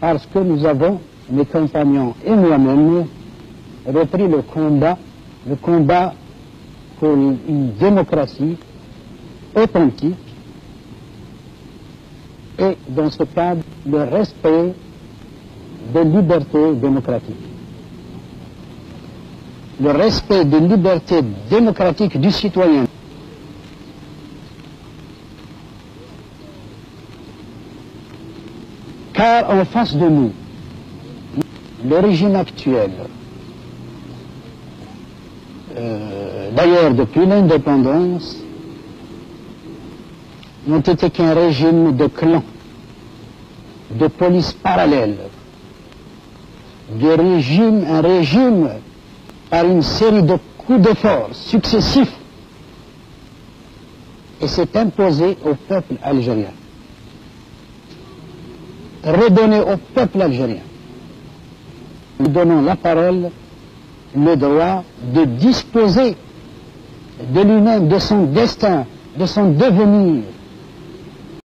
parce que nous avons, mes compagnons et moi-même, repris le combat pour une démocratie authentique et, dans ce cadre, le respect des libertés démocratiques. Le respect des libertés démocratiques du citoyen. Car en face de nous, le régime actuel, d'ailleurs depuis l'indépendance, n'ont été qu'un régime de clans, de police parallèle, un régime par une série de coups de force successifs, et s'est imposé au peuple algérien. Redonner au peuple algérien, nous donnons la parole, le droit de disposer de lui-même, de son destin, de son devenir,